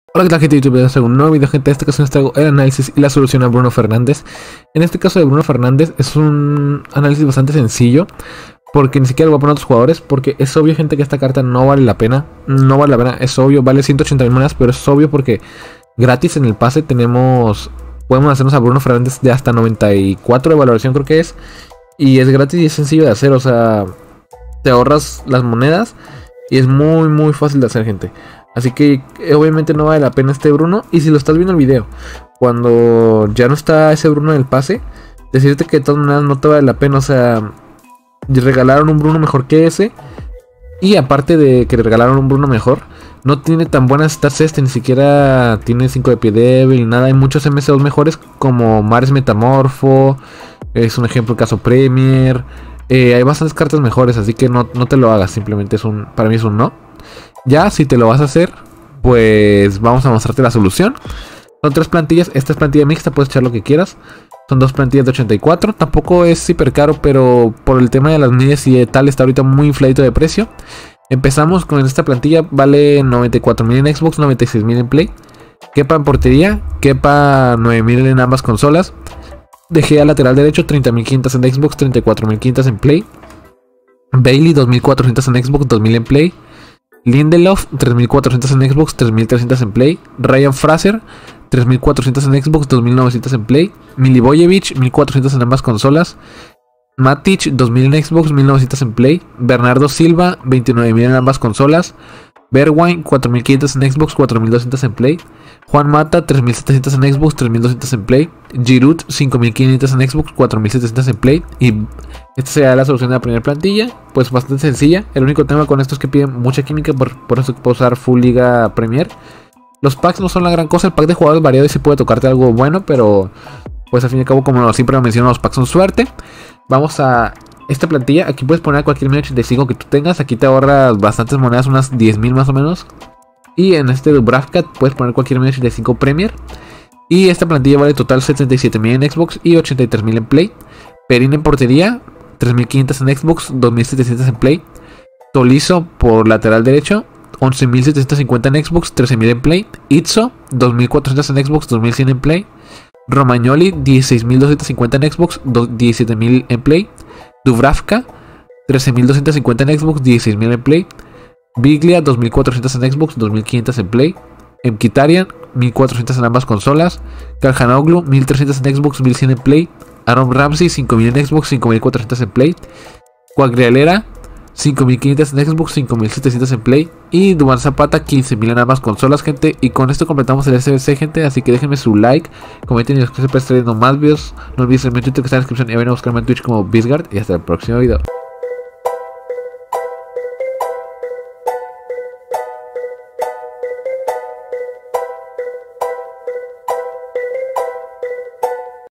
Hola, ¿qué tal, gente de YouTube? Bienvenidos a un nuevo video, gente. En esta ocasión les traigo el análisis y la solución a Bruno Fernández. En este caso de Bruno Fernández es un análisis bastante sencillo, porque ni siquiera lo voy a poner a otros jugadores, porque es obvio, gente, que esta carta no vale la pena. No vale la pena, es obvio, vale 180.000 monedas, pero es obvio porque gratis en el pase podemos hacernos a Bruno Fernández de hasta 94 de valoración, creo que es. Y es gratis y es sencillo de hacer, o sea, te ahorras las monedas y es muy fácil de hacer, gente. Así que obviamente no vale la pena este Bruno. Y si lo estás viendo el video cuando ya no está ese Bruno en el pase, decirte que de todas maneras no te vale la pena. O sea, regalaron un Bruno mejor que ese. Y aparte de que le regalaron un Bruno mejor, no tiene tan buenas stats ni siquiera tiene 5 de pie débil, nada. Hay muchos MS2 mejores como Mares Metamorfo, es un ejemplo, el caso Premier. Hay bastantes cartas mejores, así que no te lo hagas, simplemente para mí es un no. Ya, si te lo vas a hacer, pues vamos a mostrarte la solución. Son 3 plantillas, esta es plantilla mixta, puedes echar lo que quieras. Son 2 plantillas de 84, tampoco es hiper caro, pero por el tema de las medias y tal está ahorita muy infladito de precio. Empezamos con esta plantilla, vale 94.000 en Xbox, 96.000 en Play. Kepa en portería, Kepa 9.000 en ambas consolas. Dejé a lateral derecho 30.500 en Xbox, 34.500 en Play. Bailey 2.400 en Xbox, 2.000 en Play. Lindelof 3.400 en Xbox, 3.300 en Play. Ryan Fraser 3.400 en Xbox, 2.900 en Play. Milivojevic 1.400 en ambas consolas. Matic 2.000 en Xbox, 1.900 en Play. Bernardo Silva 29.000 en ambas consolas. Bergwijn 4.500 en Xbox, 4.200 en Play. Juan Mata 3.700 en Xbox, 3.200 en Play. Giroud 5.500 en Xbox, 4.700 en Play. Y esta sería la solución de la primera plantilla. Pues bastante sencilla. El único tema con esto es que piden mucha química, por eso puedo usar Full Liga Premier. Los packs no son la gran cosa. El pack de jugadores variado y sí puede tocarte algo bueno, pero pues al fin y al cabo, como siempre lo menciono, los packs son suerte. Vamos a esta plantilla. Aquí puedes poner cualquier 1085 que tú tengas. Aquí te ahorras bastantes monedas, unas 10.000 más o menos. Y en este Dubravka puedes poner cualquier 1085 Premier. Y esta plantilla vale total 77.000 en Xbox y 83.000 en Play. Perín en portería, 3.500 en Xbox, 2.700 en Play. Tolizo por lateral derecho, 11.750 en Xbox, 13.000 en Play. Itzo, 2.400 en Xbox, 2.100 en Play. Romagnoli, 16.250 en Xbox, 17.000 en Play. Dubravka, 13.250 en Xbox, 16.000 en Play. Biglia, 2.400 en Xbox, 2.500 en Play. Mkhitaryan, 1.400 en ambas consolas. Calhanoglu, 1.300 en Xbox, 1.100 en Play. Aaron Ramsey, 5.000 en Xbox, 5.400 en Play. Quagliarella, 5.500 en Xbox, 5.700 en Play. Y Duván Zapata, 15.000 en ambas consolas, gente. Y con esto completamos el SBC, gente. Así que déjenme su like, comenten y suscríbanse para estar viendo más videos. No olviden seguirme en Twitter, que está en la descripción. Y vayan a buscarme en Twitch como Bisgard. Y hasta el próximo video.